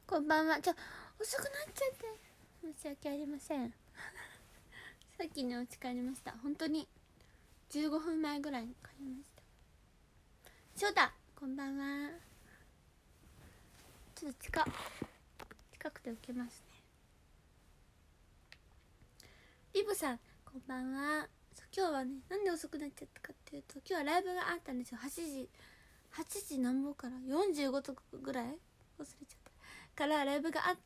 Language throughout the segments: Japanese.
こんばんは。遅くなっちゃって申し訳ありませんさっきねお家帰りました。本当に15分前ぐらいに帰りました。翔太こんばんは。ちょっと近くて受けますね。リブさんこんばんは。今日はね、なんで遅くなっちゃったかっていうと、今日はライブがあったんですよ。8時何本から45とかぐらい忘れちゃったからライブがあって、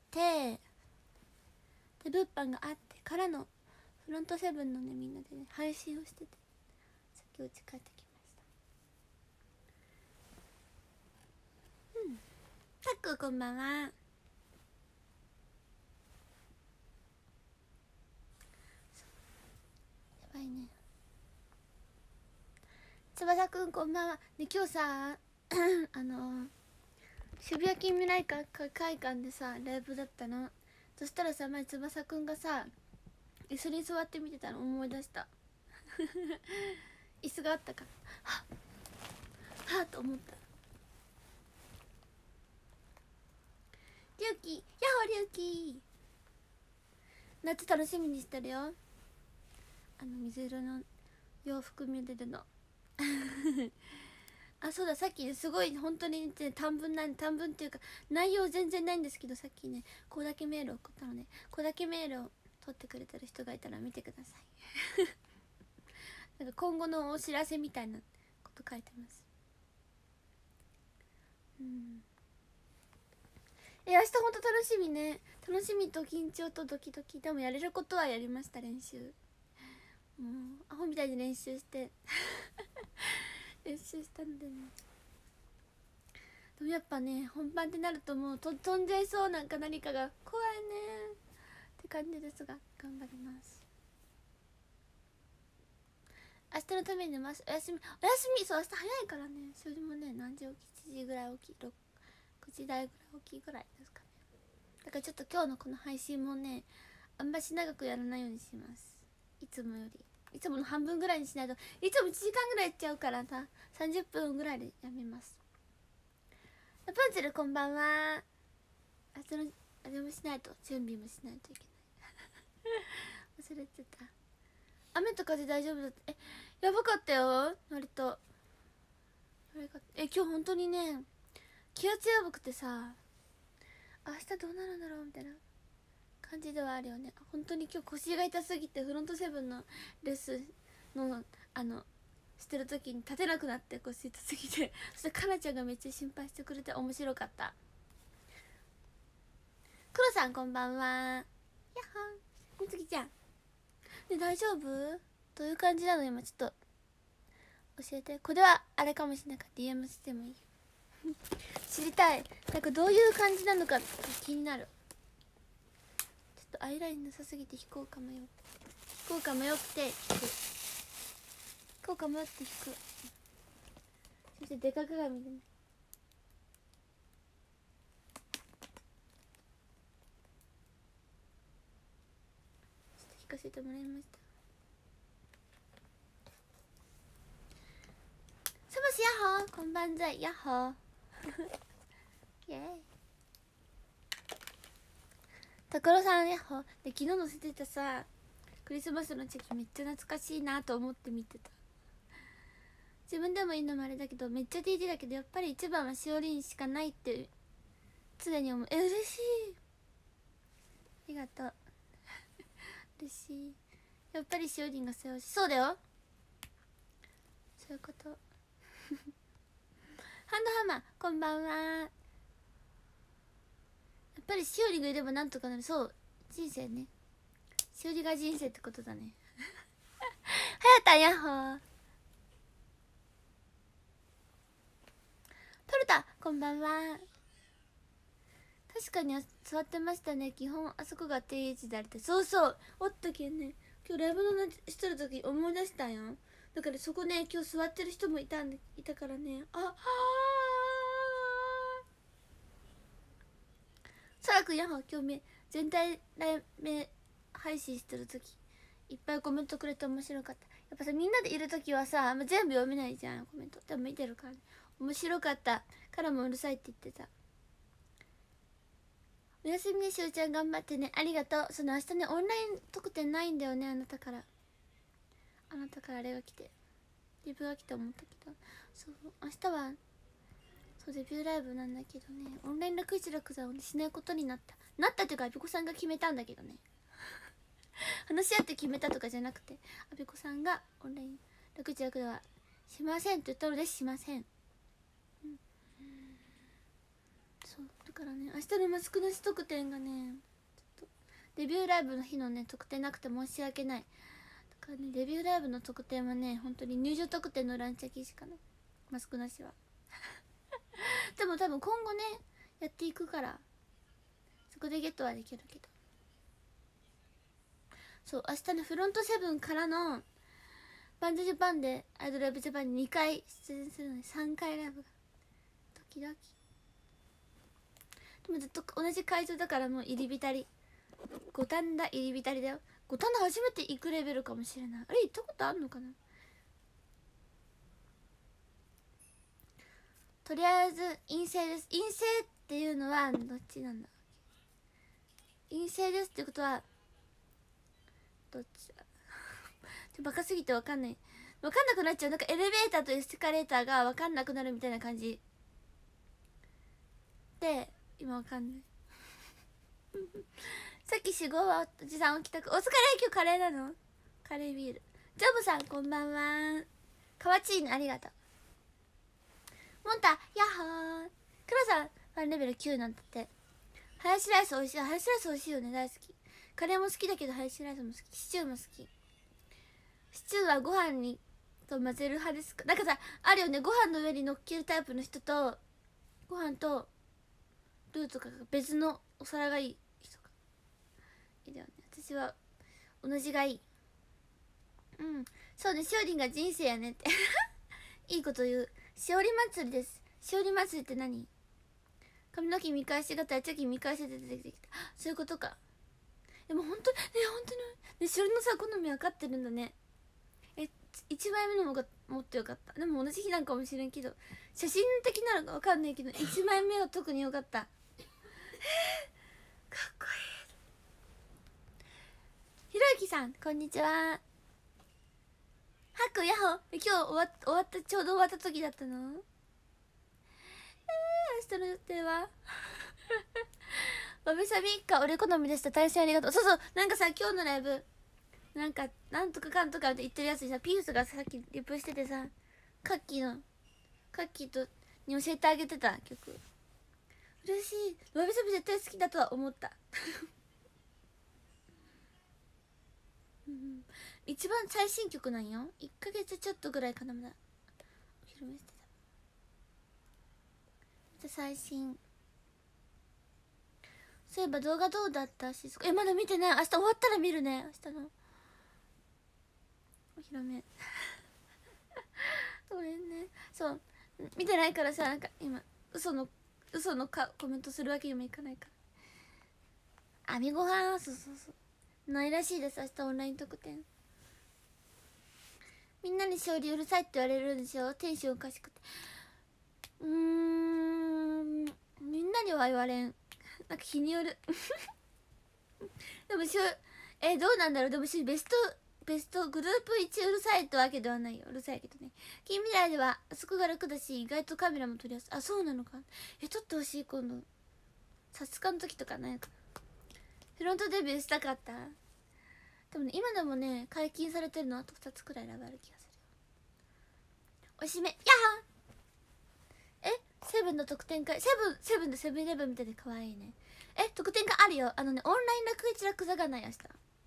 で物販があってからのフロントセブンのね、みんなでね配信をしてて、さっき家帰ってきました。タックこんばんは。やばいね。翼くんこんばんは。ね、今日さ渋谷近未来会館でさライブだったの。そしたらさ、前翼くんがさ椅子に座って見てたの思い出した椅子があったからはっと思った。リュウキ、ヤッホーリュウキ、夏楽しみにしてるよ。水色の洋服見れるのあ、そうだ、さっきすごい本当に、ね、短文っていうか内容全然ないんですけど、さっきねここだけメールを送ったので、ここだけメールを取ってくれてる人がいたら見てくださいなんか今後のお知らせみたいなこと書いてます。明日ほんと楽しみね。楽しみと緊張とドキドキ。でもやれることはやりました。練習もうアホみたいに練習して練習したんでね。でもやっぱね、本番ってなるともう飛んじゃいそう、なんか何かが怖いねって感じですが、頑張ります。明日のために寝ます。おやすみ。そう、明日早いからね。それもね、何時起き、7時ぐらい起き、9時台ぐらい起きぐらいですかね。だからちょっと今日のこの配信もね、あんまし長くやらないようにします。いつもより、いつもの半分ぐらいにしないと、いつも1時間ぐらいやっちゃうからさ、30分ぐらいでやめます。パンチェルこんばんは。明日のあれもしないと、準備もしないといけない忘れてた。雨と風大丈夫だった。やばかったよ割と。今日本当にね、気圧やばくてさ、明日どうなるんだろうみたいな感じではあるよね。本当に今日腰が痛すぎて、フロントセブンのレッスンのしてる時に立てなくなって、腰痛すぎてそしてかなちゃんがめっちゃ心配してくれて面白かった。クロさんこんばんは。やっほー。みつきちゃんね、大丈夫？どういう感じなの今、ちょっと教えて。これはあれかもしれないから DM してもいい知りたい。なんかどういう感じなのか気になる。ちょっとアイラインなさすぎて引こうか迷って引く。そしてデカ鏡でね、ちょっと引かせてもらいました。サバシヤッホー、こんばんざい、ヤッホーイエーイ。所さんヤッホーで、昨日載せてたさクリスマスのチェキめっちゃ懐かしいなと思って見てた。自分でもいいのもあれだけど、めっちゃ DD だけど、やっぱり一番はしおりんしかないって常に思う。嬉しい、ありがとう嬉しい。やっぱりしおりんが背負うし、そうだよ、そういうことハンドハマーこんばんは。やっぱりしおりがいればなんとかなる。そう、人生ね、しおりが人生ってことだねはやたんヤッホー。トルタこんばんは。確かに座ってましたね。基本あそこが定位置であれって。そうそう、おったけんね。今日ライブのしてる時思い出したんよ。だからそこね、今日座ってる人もいたからね。そらくんやほ、今日全体配信してる時いっぱいコメントくれて面白かった。やっぱさ、みんなでいる時はさ、全部読めないじゃんコメント。でも見てるからね、面白かったからもうるさいって言ってた。 おやすみね、しおちゃん頑張ってね。ありがとう。その明日ね、オンライン特典ないんだよね。あなたからあれが来て、リブが来て思ったけど、そう明日はそうデビューライブなんだけどね、オンライン楽一楽座をしないことになったというか、アビコさんが決めたんだけどね話し合って決めたとかじゃなくて、アビコさんがオンライン楽一楽座はしませんと言ったのでしません。そうだからね、明日のマスクなし特典がね、ちょっとデビューライブの日のね特典なくて申し訳ない。だからね、デビューライブの特典はね、本当に入場特典のランチャキしかない、マスクなしはでも多分今後ねやっていくから、そこでゲットはできるけど、そう明日のフロントセブンからのバンドジャパンでアイドルライブジャパンに2回出演するのに3回ライブがドキドキ。でもずっと同じ会場だからもう入り浸り、五反田入り浸りだよ。五反田初めて行くレベルかもしれない。あれ行ったことあんのかな。とりあえず陰性です。陰性っていうのはどっちなんだ。陰性ですってことはどっちだバカすぎて分かんない、分かんなくなっちゃう。なんかエレベーターとエスカレーターが分かんなくなるみたいな感じで今分かんないさっき4号はおじさん起きたく、お疲れ。今日カレーなの。カレービール。ジョブさんこんばんは。かわちいね、ありがとう。モンタヤッホー。クロさんファンレベル9なんだって。ハヤシライス美味しい。ハヤシライス美味しいよね、大好き。カレーも好きだけどハヤシライスも好き、シチューも好き。シチューはご飯にと混ぜる派ですか。なんかさあるよね、ご飯の上に乗っけるタイプの人と、ご飯とルーとかが別のお皿がいい人がいるよね。私は同じがいい。そうね、しおりんが人生やねっていいこと言う。しおり祭りです。しおり祭りって何。髪の毛見返し型やチョキ見返しで出てきた。そういうことか。でも本当にね、しおりのさ好み分かってるんだね。1枚目の方がもっと良かった。でも同じ日なんかもしれんけど、写真的なのか分かんないけど1枚目が特に良かったかっこいい。ひろゆきさんこんにちは。はっくやっほ。今日終わったちょうど終わった時だったの。明日の予定はわびさび一家俺好みでした。大変ありがとう。そうそう、なんかさ今日のライブなんかなんとかかんとかって言ってるやつにさ、ピースがさっきリプしててさ、カッキーとに教えてあげてた曲。嬉しい。わびさび絶対好きだとは思った一番最新曲なんよ。1ヶ月ちょっとぐらいかな。まだお披露目してた。最新。そういえば動画どうだった。まだ見てない。明日終わったら見るね。明日のお披露目ごめんね。そう見てないからさ、なんか今嘘のコメントするわけにもいかないから。網ご飯そうないらしいです。明日オンライン特典。みんなに勝利うるさいって言われるんでしょ。テンションおかしくて。みんなには言われん。なんか日によるでもどうなんだろう。でもベストグループ1うるさいってわけではないよ。うるさいけどね。近未来ではあそこが楽だし、意外とカメラも撮りやすい。あ、そうなのか。撮ってほしい。今度撮影の時とかないかな。フロントデビューしたかった。でもね、今でもね解禁されてるのあと2つくらい選ばれる気がするよ。おしめやはセブンの特典会。セブンでセブンイレブンみたいで可愛いね。特典会あるよ。オンライン楽一楽座がない。明日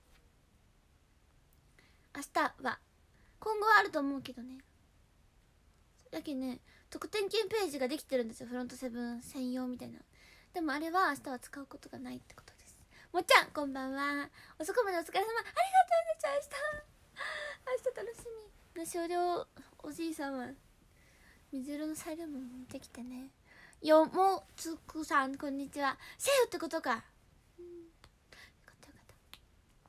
は今後はあると思うけどね。だけどね、特典券ページができてるんですよ。フロントセブン専用みたいな。でもあれは明日は使うことがないってことです。もっちゃんこんばんは。遅くまでお疲れ様。ありがとうね。じゃあ明日楽しみ。少量おじいさんは水色のサイレンも見てきてね。よもつくさんこんにちは。セーフってことか。よかったよかった。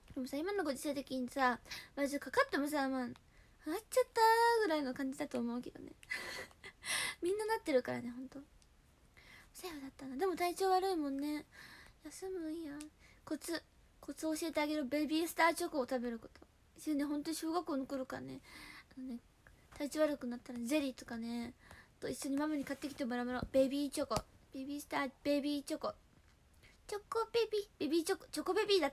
でもさ、今のご時世的にさマジかかってもさ、あっちゃったぐらいの感じだと思うけどねみんななってるからね。ほんとセーフだったな。でも体調悪いもんね。 休むんや。コツ教えてあげる。ベビースターチョコを食べること。一緒ね、本当に小学校の頃からね、体調悪くなったらゼリーとかねと一緒にママに買ってきてもらうもの。ベビーチョコ、ベビースターベビーチョコ、チョコベビー、ベビーチョコ、チョコベビーだった。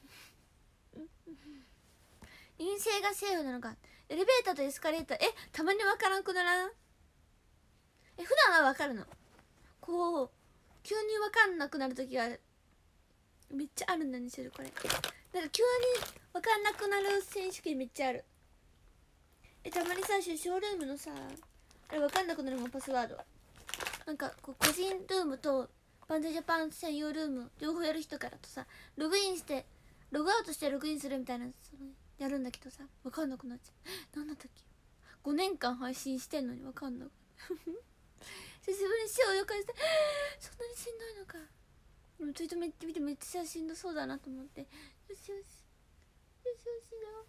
陰性がセーフなのか。エレベーターとエスカレーター、たまに分からんくならん？普段は分かるの。こう急に分かんなくなる時がめっちゃあるんだね。それこれなんか急に分かんなくなる選手権めっちゃある。たまにさ、ショールームのさ、あれ分かんなくなるもん、パスワード。なんかこう個人ルームとバンドジャパン専用ルーム両方やる人からとさ、ログインしてログアウトしてログインするみたいな、やるんだけどさ、分かんなくなっちゃう。なんだったっけ。5年間配信してんのに分かんなく久しぶりに死を予感して、そんなにしんどいのか。でもツイート見てめっちゃしんどそうだなと思って、よしよしよしよしだ。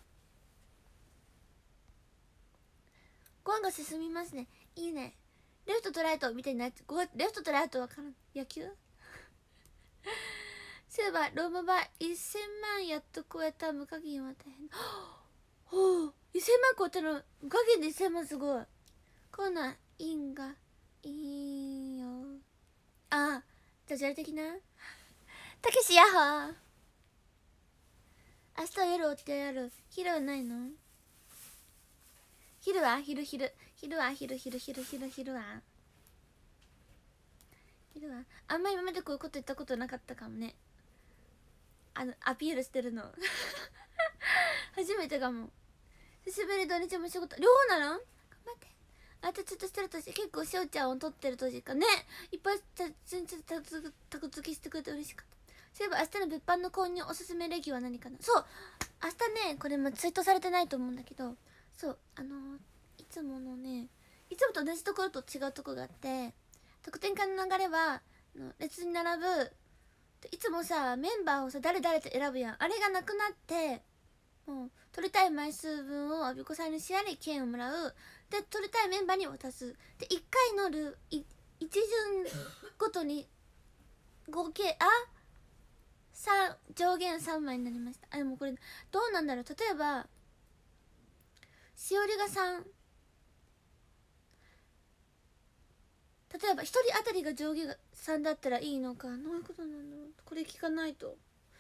ご飯が進みますね。いいね。レフトとライトみたいになっちゃう。レフトとライトわからん。野球そういえばローマ版1000万やっと超えた。無加減は大変。ほう、1000万超えたの無加減で1000万、すごい。こんなん因がいいよ。あ、ダジャレ的な。たけしやっほー。明日夜おってやる。昼はないの？昼は昼はあんま今までこういうこと言ったことなかったかもね。アピールしてるの初めてかも。久しぶり。土日も仕事両方なの？頑張って。あとちょっとしてる年、結構しおちゃんを撮ってる年かね。いっぱい全然タグ付けしてくれて嬉しかった。そういえば明日の物販の購入おすすめレギュは何かな。そう、明日ね、これもツイートされてないと思うんだけど、そういつものね、いつもと同じところと違うところがあって、特典会の流れは列に並ぶ。いつもさ、メンバーをさ、誰って選ぶやん。あれがなくなって、もう取りたい枚数分をアビコさんにしやり券をもらう。で取りたいメンバーに渡す。で1回の一巡ごとに合計上限3枚になりました。でもこれどうなんだろう。例えばしおりが3、例えば1人当たりが上限が3だったらいいのか。どういうことなんだろう。これ聞かないと。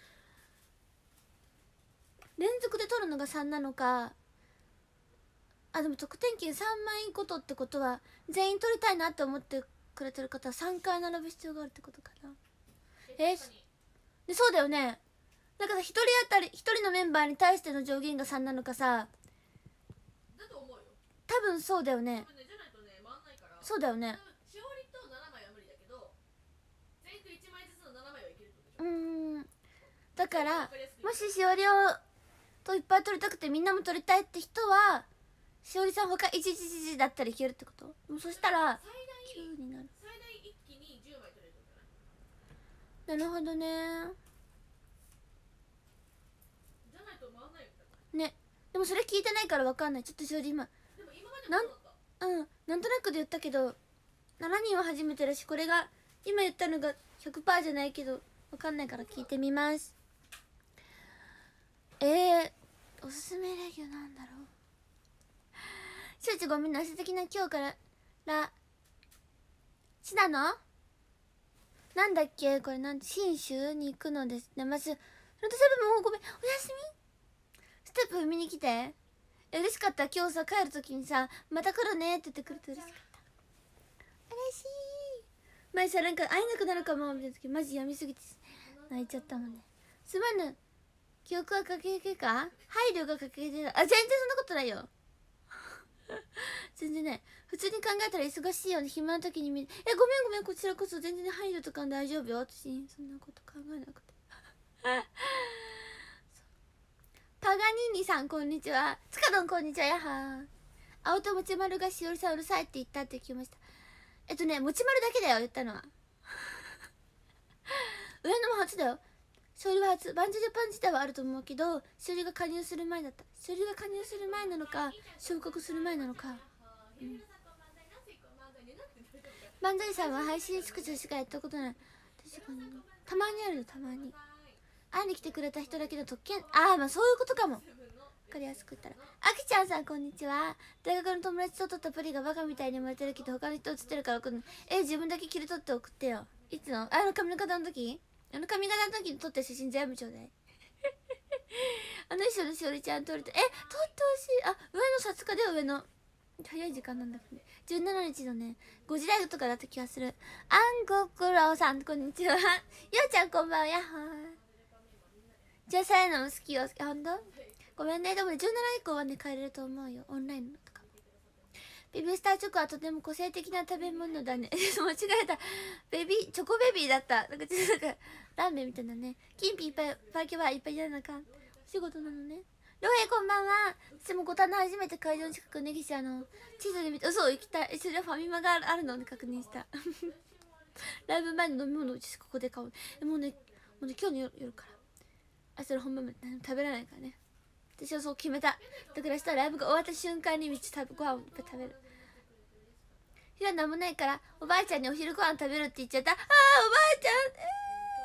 連続で取るのが3なのか。でも得点券3枚ごとってことは全員取りたいなって思ってくれてる方は3回並ぶ必要があるってことかな。でそうだよね。だから1人当たり1人のメンバーに対しての上限が3なのかさ。 だと思うよ。 多分そうだよね。 じゃないとね、回んないから。 そうだよね。 しおりと7枚は無理だけど、全員と1枚ずつの7枚はいけるってことでしょ。 だからもししおりをといっぱい取りたくてみんなも取りたいって人はしおりさん他111だったらいけるってこと。もうそしたら9になる。 最大一気に10枚取れるってことじゃない？ なるほどね。 じゃないと回んないよね。でもそれ聞いてないから分かんない。ちょっと正直今でも今までもそうだった。 なんとなくで言ったけど7人は初めてだし、これが今言ったのが 100% じゃないけど分かんないから聞いてみます。おすすめレギュなんだろう。しゅうちごめんな。素敵な今日からしなのなんだっけこれ。信州に行くのですね。まずフロントセブンもごめん、おやすみ。ステップ見に来て。嬉しかった。今日さ帰る時にさ、また来るねって言ってくれて嬉しかった。嬉しい。前さ、なんか会えなくなるかもみたいな時マジやみすぎて泣いちゃったもんね。すまぬ。記憶はかけけか、配慮がかけてた。全然そんなことないよ全然ね。普通に考えたら忙しいよね。暇な時にごめん、こちらこそ。全然配慮とか大丈夫よ。私そんなこと考えなくてパガニーニさんこんにちは。つかどんこんにちは。やはー。青ともちまるがしおりさんうるさいって言ったって聞きました。もちまるだけだよ言ったのは上野も初だよ。しおりは初。バンジョジャパン自体はあると思うけど、しおりが加入する前だった。しおりが加入する前なのか昇格する前なのか。漫才さんは配信スクショしかやったことない。確かにたまにあるの、たまに。会いに来てくれた人だけの特権。ああ、まあそういうことかも。分かりやすく言ったら。あきちゃんさんこんにちは。大学の友達と撮ったプリがバカみたいに生まれてるけど他の人写ってるから送るの。自分だけ切り取って送ってよ。いつの髪型の時髪型の時に撮った写真全部ちょうだい。衣装のしおりちゃん撮れて撮ってほしい。あ、上のさつかで上の早い時間なんだけどね。17日のね5時台とかだった気がする。あんごくろうさんこんにちは。ようちゃんこんばんは。やっほー。じゃあさえの好きよ。ほんとごめんね。でもね17以降はね帰れると思うよ。オンラインのとか。ベビースターチョコはとても個性的な食べ物だね。間違えた。チョコベビーだった。なんかちょっとなんかラーメンみたいなね。キンピいっぱいパーキャはいっぱいやらなあかん。お仕事なのね。りょうへいこんばんは。私も五反田初めて会場の近くねぎし地図で見て、嘘行きたい。それはファミマがあるので確認した。ライブ前の飲み物うちここで買う。もうね今日の夜から明日の本番まで食べられないからね。私はそう決めた。だから明日ライブが終わった瞬間にご飯をいっぱい食べる。ひらなんもないからおばあちゃんにお昼ご飯食べるって言っちゃった。おばあちゃん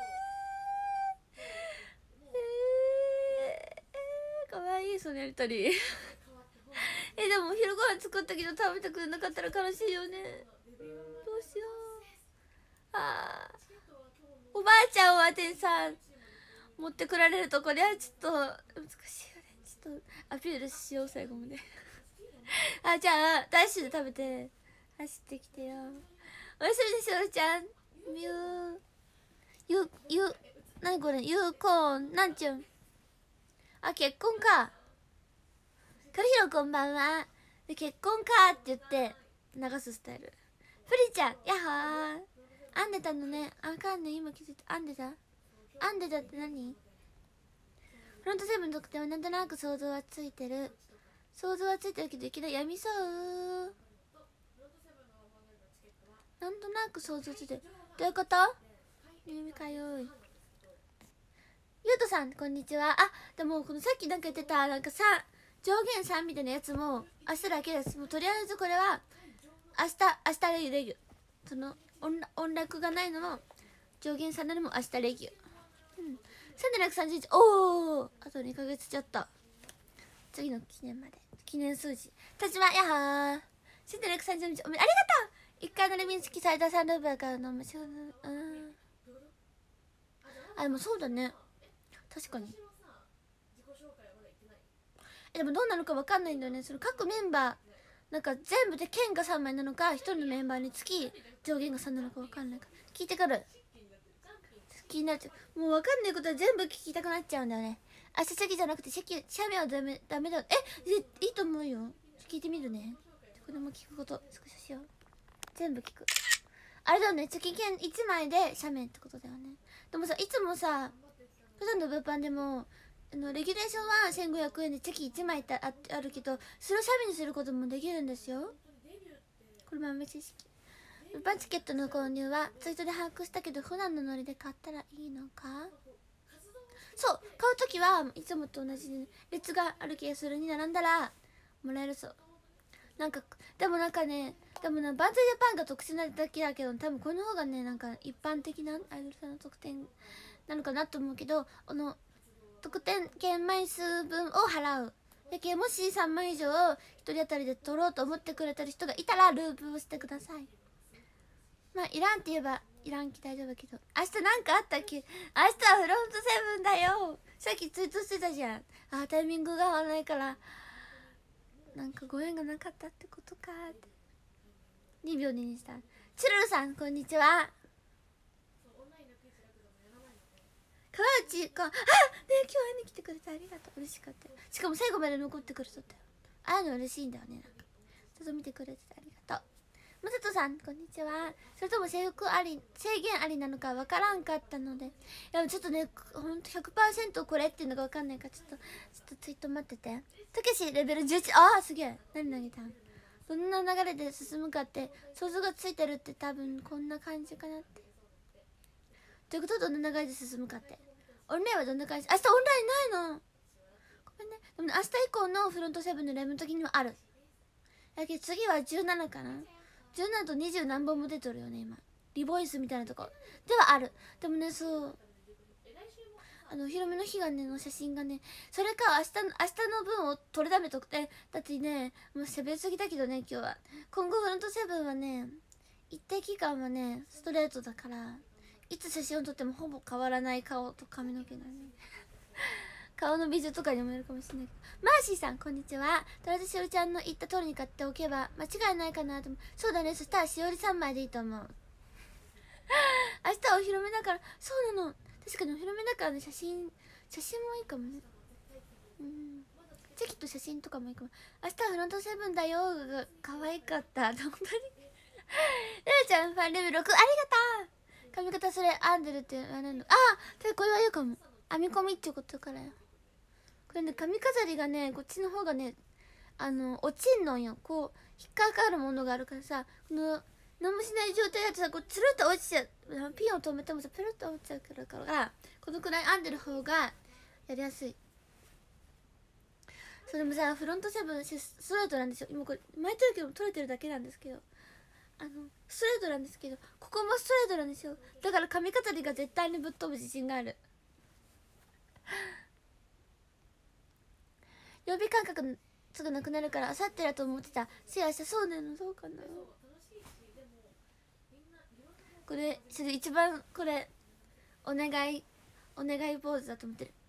かわいいそのやりとり。でもお昼ご飯作ったけど食べてくれなかったら悲しいよね。どうしよう。おばあちゃんはてさ持ってこられるとこれはちょっと難しいよね。ちょっとアピールしよう最後まで。じゃあダッシュで食べて走ってきてよ。おやすみですよるちゃん。なにこれユーコーンなんちゅん。結婚か。かりひろこんばんは。で結婚かって言って流すスタイル。プリちゃんやっほー。編んでたのね。あかんね今気づいた。編んでたって何？フロントセブンの得点はなんとなく想像はついてるけどいきなりやみそう。なんとなく想像ついてる。どういうこと？耳かゆい。ゆうとさんこんにちは。でもこのさっきなんか言ってたなんか上限3みたいなやつも明日だけです。もうとりあえずこれは明日レギュその音楽がないのも上限3なのも明日レギュ1731。おおあと2ヶ月ちょっと。次の記念数字田島やはー。1730日おめでありがとう。1回のレミン付きサイダーサンルーバーからのでもそうだね確かに。でもどうなのか分かんないんだよね。その各メンバーなんか全部で剣が3枚なのか1人のメンバーにつき上限が3なのか分かんないから聞いてくる。気になっちゃう。もう分かんないことは全部聞きたくなっちゃうんだよね。明日席じゃなくて写メはダメだ。いいと思うよ。聞いてみるね。これも聞くことスクショしよう。全部聞く。あれだよね月券1枚で写メってことだよね。でもさいつもさ普段の物販でもレギュレーションは1500円でチェキ1枚あるけどそれを写メにすることもできるんですよ。これ豆知識。物販チケットの購入はツイートで把握したけど普段のノリで買ったらいいのか。そう買う時はいつもと同じで列がある気がするに並んだらもらえるそう。なんかでもバンザイジャパンが特殊なだけだけど多分この方がねなんか一般的なアイドルさんの特典なのかなと思うけど特典券枚数分を払うだけ。もし3枚以上1人当たりで取ろうと思ってくれてる人がいたらループをしてください。いらんって言えばいらんき大丈夫けど明日なんかあったっけ。明日はフロントセブンだよ。さっきツイートしてたじゃん。タイミングが合わないからなんかご縁がなかったってことかって2秒にした。チルルさんこんにちは。川内かね今日会いに来てくれてありがとう。嬉しかったよ。しかも最後まで残ってくれとったよ。ああいうの嬉しいんだよね。なんかちょっと見てくれててありがとう。まさとさんこんにちは。それとも制限ありなのかわからんかったのでちょっとねほんと 100% これっていうのがわかんないからちょっとツイート待ってて。たけしレベル11。すげえ。何投げたん。どんな流れで進むかって想像がついてるって多分こんな感じかなって。ということはどんな流れで進むかってオンラインはどんな感じ。明日オンラインないのごめんね。でもね明日以降のフロントセブンのライブの時にはある。だけど次は17かな。17と20何本も出とるよね今。 リボイスみたいなとこではある。でもね、そうお披露目の日がねの写真がね、それか明日の分を取りだめとくて、だってねもう喋りすぎだけどね今日は。今後フロントセブンはね一定期間はねストレートだから、いつ写真を撮ってもほぼ変わらない顔と髪の毛だね顔の美女とかにもよるかもしれないけど。マーシーさんこんにちは。とりあえずしおりちゃんの言った通りに買っておけば間違いないかなと思う。そうだね、そしたらしおり3枚でいいと思う明日はお披露目だから。そうなの、確かにお披露目だからね、写真もいいかもね。チェキと写真とかもいいかも。明日はフロントセブンだよが可愛かった本当にルーちゃんファンレベル6ありがとう。髪型それ編んでるって言われるの。これは言うかも。編み込みってことからよ。これね、髪飾りがねこっちの方がね落ちんのよ。こう引っかかるものがあるからさ、この何もしない状態だとさ、こうつるっと落ちちゃう。ピンを止めてもさペロッと落ちちゃうから、このくらい編んでる方がやりやすい。それもさ、フロントセブンストレートなんですよ。今これ巻いてるけど取れてるだけなんですけど、ストレートなんですけど、ここもストレートなんですよ。だから髪飾りが絶対にぶっ飛ぶ自信がある曜日感覚すぐなくなるからあさってだと思ってた。せや明日そうなの。そうかな。これそれ一番これお願いポーズだと思ってる。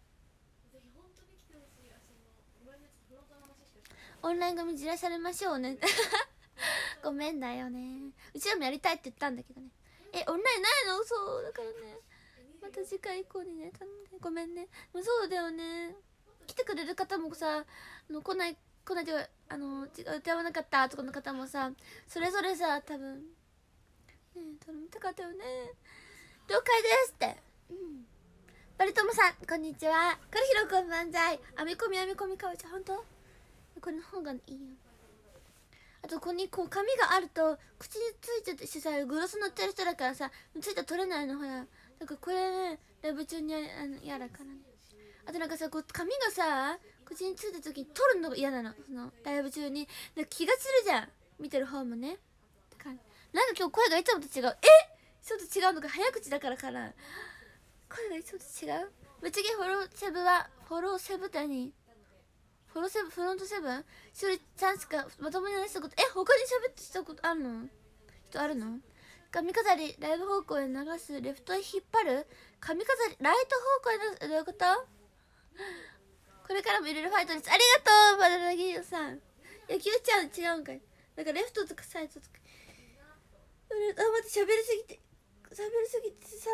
オンライン組じらされましょうねごめんだよね。うちらもやりたいって言ったんだけどね。オンラインないの。そうだからね、また次回以降にね頼んで。ごめんね。もうそうだよね、来てくれる方もさ来ないというか違う歌わなかったとかの方もさ、それぞれさ多分ね頼みたかったよね。了解ですって。バリトモさんこんにちは。カルヒロくん万歳。編み込みかわちゃん、ほんとこれの方がいいよ。あとここにこう髪があると口についててさ、グロス塗ってる人だからさついたら取れないのほら。だからこれねライブ中に嫌だからね。あとなんかさ、こう髪がさ口についた時に取るのが嫌なの。そのライブ中になんか気がするじゃん、見てる方もね。だからなんか今日声がいつもと違う。ちょっと違うのか、早口だからかな。声がいつもと違う。ぶっちゃけフォローセブ谷フロントセブンしおりちゃんしかまともに話したこと他に喋ってしたことあるの人あるの。髪飾りライブ方向へ流す、レフトへ引っ張る、髪飾りライト方向へ流す、どういうこと。これからもいろいろファイトです。ありがとうバナナギーヨさん。野球ちゃん違うんかい。なんかレフトとかサイドとか待って喋りすぎてさ。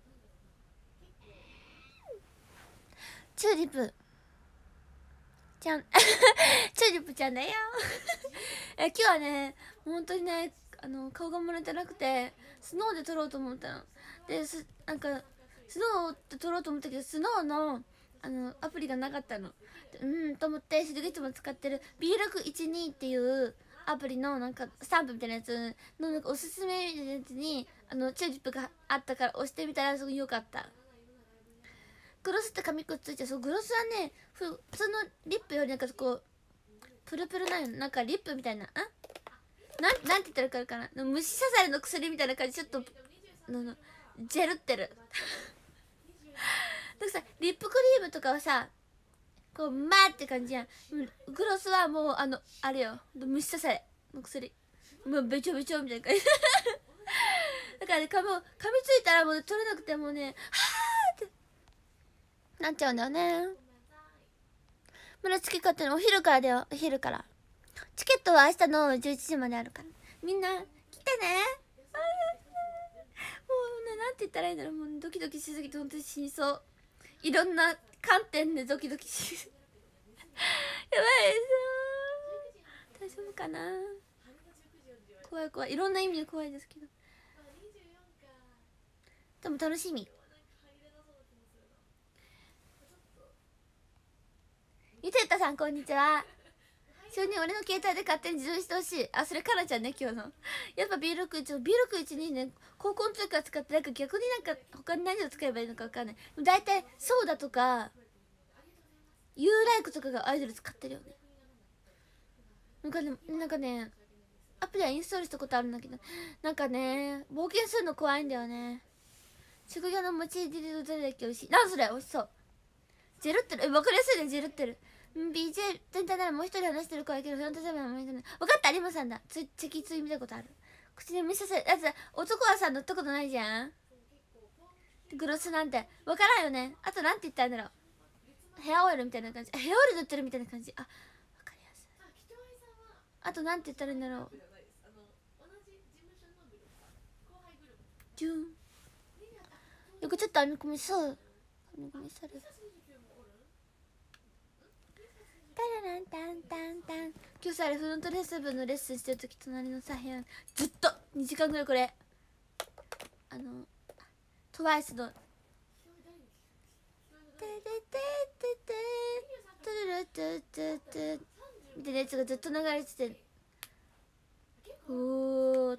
チューリップちゃんチューリップちゃんだよ今日はね本当にね顔が漏れてなくてスノーで撮ろうと思ったので、なんかスノーで撮ろうと思ったけどスノーのアプリがなかったのと思って、それでいつも使ってる B612 っていうアプリのなんかスタンプみたいなやつのなんかおすすめみたいなやつにチューリップがあったから押してみたらすごい良かった。グロスって髪くっついて、そうグロスはね普通のリップよりなんかこうプルプルなの。なんかリップみたいななんて言ったらいいかな、虫刺されの薬みたいな感じ、ちょっとジェルってるなんかさリップクリームとかはさこうって感じやん。グロスはもうあれよ、虫刺されの薬、もうべちょべちょみたいな感じだからね髪ついたらもう取れなくてもうねはーってなっちゃうんだよね。村付き買ったのお昼からだよ。お昼からチケットは明日の11時まであるからみんな来てね。もうねなんて言ったらいいんだろう。もうドキドキしすぎて本当に死にそう。いろんな観点でドキドキしやばいさ、大丈夫かな。怖いいろんな意味で怖いですけど、でも楽しみ。ゆてったさんこんにちは。一緒に俺の携帯で勝手に自動してほしい。それかなちゃんね今日のやっぱ B612 ね高校の時から使って、なんか逆になんか他に何を使えばいいのか分かんない。だいたいソーダとかユーライクとかがアイドル使ってるよね。なんかねアプリはインストールしたことあるんだけど、なんかね冒険するの怖いんだよね。職業の餅入りのどれだっけ美味しい。なんそれ美味しそう。ジェルってる。分かりやすいね、ジェルってる。BJ 全体ならもう一人話してる子やけどフロントセブンはもう一人。分かった、有馬さんだ。チェキツイ見たことある。口に見させるやつだ。男はさ塗ったことないじゃん、グロスなんて。分からんよね。あとなんて言ったんだろう、ヘアオイルみたいな感じ。ヘアオイル塗ってるみたいな感じ。あ、分かりやすい。あとなんて言ったらいいんだろう。ジュンよくちょっと編み込みそう。編み込みされる。タラランタンタンタン。今日さ、フロントレッスン部のレッスンしてるとき、隣のさ部屋ずっと2時間ぐらいこれトワイスのテテテテテトゥルトゥトゥトゥみたいなやつがずっと流れてて、おーと思った。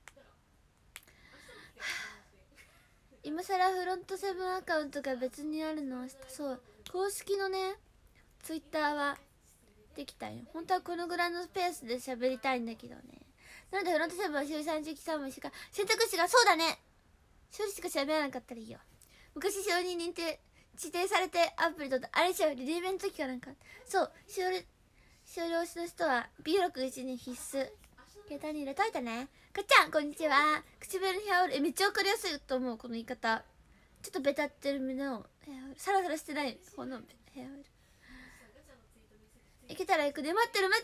今さらフロントセブンアカウントが別にあるのを知った。そう、公式のねツイッターはできたよ。本当はこのぐらいのペースで喋りたいんだけどね。なのでフロントセブンは週30期3本しか選択肢が、そうだね、処理しか喋らなかったらいいよ。昔承認認定指定されてアプリとあれしよ、リレーベンの時かなんか。そう、終了しの人は B61 に必須。携帯に入れといてね。かっちゃんこんにちは。唇のヘアオイル、めっちゃわかりやすいと思う、この言い方。ちょっとベタってる目のヘアオイル、サラサラしてない方のヘアオイル。行けたら行くで。待ってるお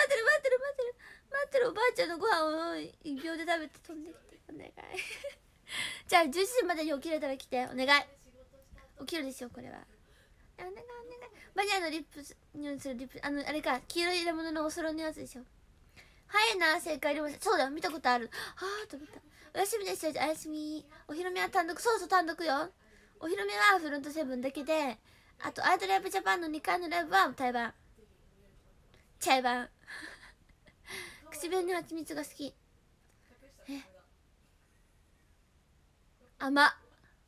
ばあちゃんのご飯を一秒で食べて飛んできてお願いじゃあ11時までに起きれたら来てお願い。起きるでしょこれは。お願いバニラのリップにするリップ、あれか、黄色い入れ物のおそろのやつでしょ。早いな、正解でもそうだよ、見たことある。はあと思った。お休みですよ。おやすみ。お披露目は単独。そうそう単独よ。お披露目はフロントセブンだけで、あとアイドルライブジャパンの2回のライブは台湾茶番唇に蜂蜜が好き。甘っ。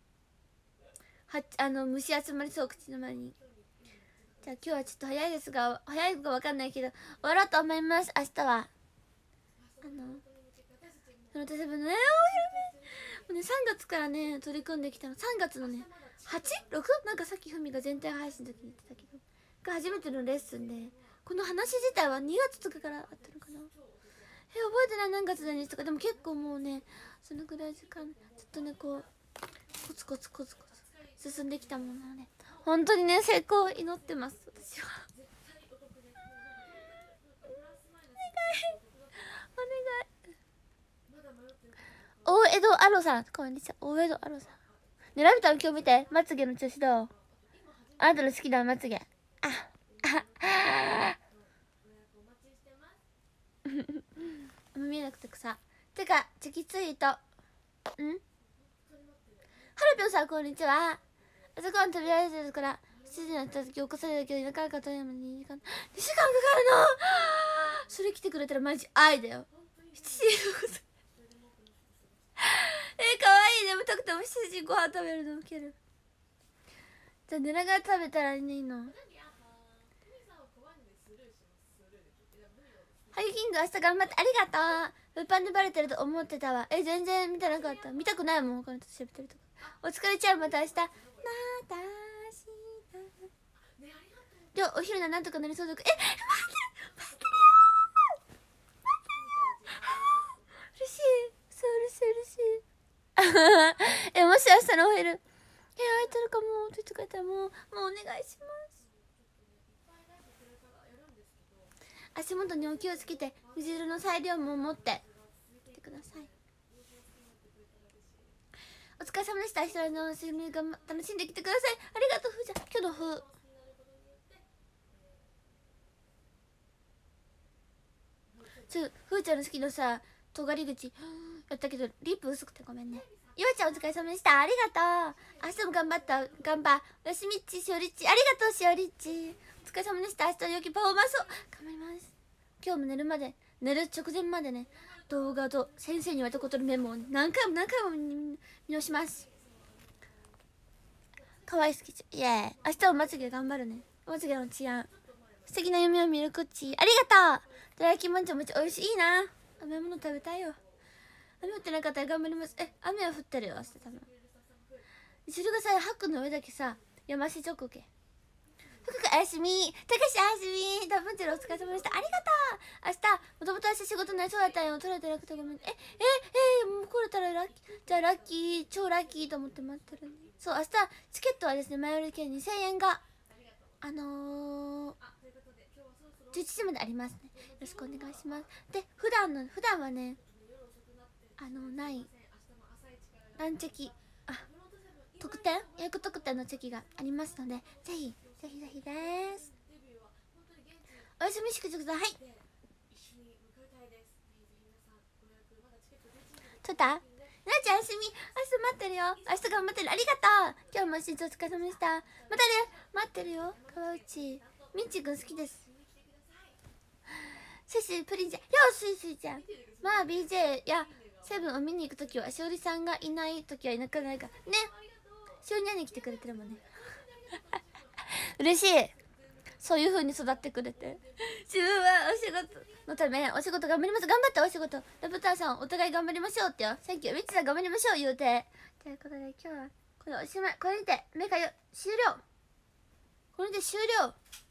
虫集まりそう、口の周りに。じゃあ今日はちょっと早いですが、早いか分かんないけど終わろうと思います。明日はフロントセブンのお披露目もうね、3月からね取り組んできたの。3月のね 8?6? なんかさっきふみが全体配信の時に言ってたけどが初めてのレッスンで、この話自体は2月とかからあったのかな。覚えてない、何月何日とか。でも結構もうねそのぐらい時間ずっとねこうコツコツ進んできたものなので、本当にね成功を祈ってます私はお願い。大江戸アロさんこんにちは。大江戸アロさんね、ラビタン今日見て、まつげの調子どう？あなたの好きなまつげ。見えなくて草。てかチェキツイートハルピョンさんこんにちは。朝ごはん食べられてるから7時になった時起こされるけどなかなか取れないのに2時間かかるの。それ来てくれたらマジ愛だよ。7時かわいい。眠たくても7時ご飯食べるのウケる。じゃあ寝ながら食べたらいいの。ハイキング明日頑張ってありがとう。物販でバレてると思ってたわ。全然見てなかった。見たくないもん他の人調べてるとか。お疲れちゃう。また明日。でお昼ななんとかなりそうだ。待ってる嬉しい。そう嬉しいもし明日のお昼空いてるかもって言ってくれたらもうお願いします。足元にお気をつけて水色の裁量も持って来てください。お疲れ様でした。明日の睡眠が楽しんできてください。ありがとう。ふーちゃん今日のふーちゃんの好きなさ尖り口やったけどリップ薄くてごめんね。ゆわちゃんお疲れ様でした。ありがとう。明日も頑張おやすみっちしおりっちありがとう。しおりっちお疲れ様でした。明日の良きパフォーマンスを頑張ります。今日も寝る直前までね動画と先生に言われたことのメモを何回も見直します。かわいすぎちゃイエーイ。明日もまつげ頑張るね。まつげの治安素敵な夢を見るこっちありがとう。どら焼きもんちゃんもちおいしいな。 甘いもの食べたいよ。雨降ってなかったら頑張ります。雨は降ってるよ明日多分。後ろがさ、ハックの上だけさ、山しちょくけ。福くおやすみ。たかしおやすみ。ダブンチェルお疲れ様でした。ありがとう。明日、もともと明日仕事になりそうだったよ。取れてなくてごめん。もう来れたらラッキー。じゃあラッキー、超ラッキーと思って待ってるね。そう、明日、チケットはですね、前売り券2000円が、11時までありますね。よろしくお願いします。で、普段はね、ない、ランチェキ、特典予約特典のチェキがありますので、ぜひぜひです。おやすみしくじください。ちょっとななちゃんおやすみ。明日待ってるよ。明日頑張ってる。ありがとう。今日も一日お疲れ様でした。またね。待ってるよ。川内みちくん好きです。スイスイプリンちゃん。よースイスイちゃん。まあ BJ やセブンを見に行くときはしおりさんがいないときはいなくないからね。しおりに来てくれてるもんね。嬉しい。そういう風に育ってくれて。自分はお仕事のためお仕事頑張ります。頑張ってお仕事。ラブターさんお互い頑張りましょうってよ。サンキュー。ミッチさん頑張りましょう言うて。ということで今日はこれおしまい。これにてメカよ終了。これで終了。